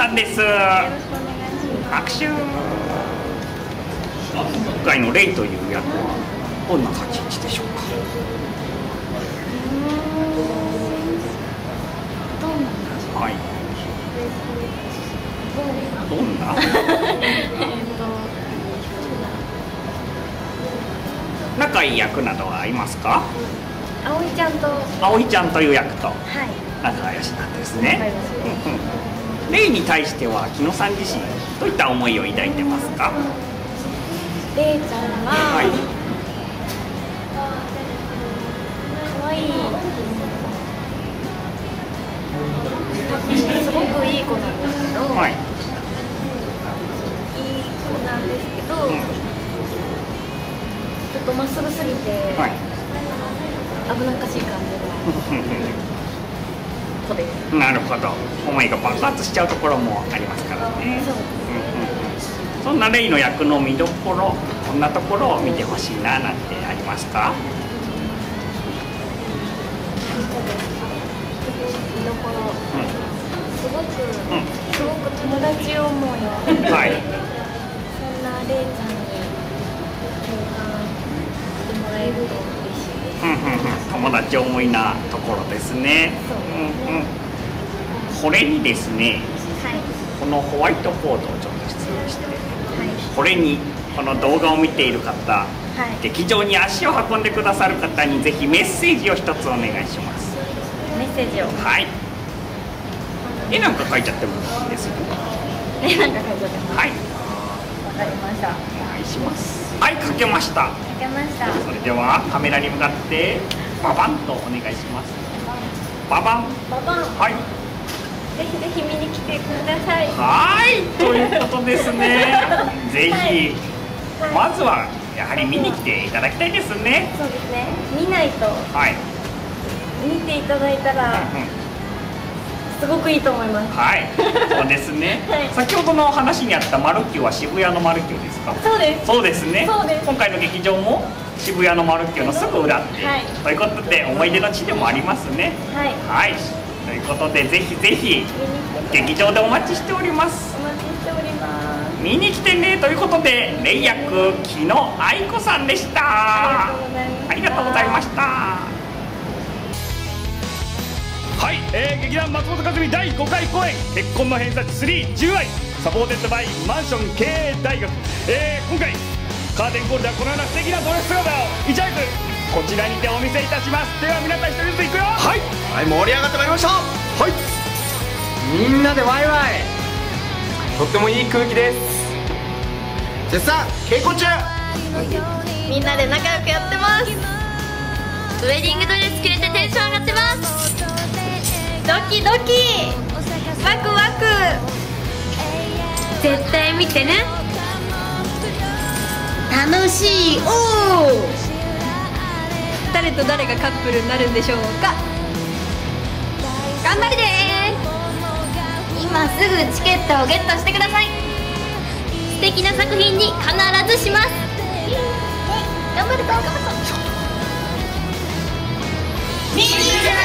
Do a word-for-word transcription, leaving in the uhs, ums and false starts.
さんです。 よろしくお願いします。 拍手。今回のレイという役はどんな立ち位置でしょうか。 どんなはい。どんなえっと仲いい役などはありますか。 葵ちゃんと、は葵ちゃんという役とい、 仲良しなんですね。 仲良しです。 うんうん。レイに対しては木野さん自身どういった思いを抱いてますか。 れいちゃんは、 はい。 可愛いすごくいい子なんですけど、 はい。 いい子なんですけど、 うん、 ちょっとまっすぐすぎて、 はい。 危なっかしい感じの子です。 なるほど。思いが爆発しちゃうところもありますからね。 そうそんなレイの役の見どころ、こんなところを見てほしいななんてありますか。 見どころ、 うん、 すごく、 うん、 すごく友達思いの、 はい。 そんなれいちゃんに共感してもらえると嬉しいです。 うんうんうん、友達思いなところですね。 そううんうん。これにですね、 はい、 このホワイトボードをちょっと失礼して、 はい、 これにこの動画を見ている方、 はい、 劇場に足を運んでくださる方にぜひメッセージを一つお願いします。 メッセージを、 はい。絵なんか描いちゃってもいいですよ。 え、なんか書いておきます。 はい。 わかりました。 お願いします。はい、描けました。 書けました。 それではカメラに向かってババンとお願いします。ババン。 ババン。 はい。 ぜひぜひ見に来てください。 はい、ということですね。ぜひ、 はい、 まずはやはり見に来ていただきたいですね。 そうですね。見ないと、 はい。 見ていただいたら、 うんうん、 すごくいいと思います。 はい、そうですね。 はい、 先ほどの話にあったマルキューは渋谷のマルキューですか。 そうです。 そうですね。 そうです。 今回の劇場も渋谷のマルキューのすぐ裏って、はい、ということで思い出の地でもありますね。 はい。 はい。ということでぜひぜひ劇場でお待ちしております。 お待ちしております。 見に来てねということで、レイ役木野愛子さんでした。ありがとうございました。はい、えー、劇団松本和美だいごかい公演「結婚の偏差値スリーじゅうあい」サポーテッドバイマンション経営大学、えー、今回カーテンコールではこのような素敵なドレス姿をいち早くこちらにてお見せいたします。では皆さん一人ずついくよ。はい、 はい、盛り上がってまいりました。はい、みんなでワイワイ、とってもいい空気です。絶賛稽古中。 みんなで仲良くやってます。ウェディングドレス着れてテンション上がってます。ドキドキワクワク、絶対見てね。楽しい。おお、誰と誰がカップルになるんでしょうか。頑張りでーす。今すぐチケットをゲットしてください。素敵な作品に必ずします。頑張るぞ頑張るぞ。見に来てね。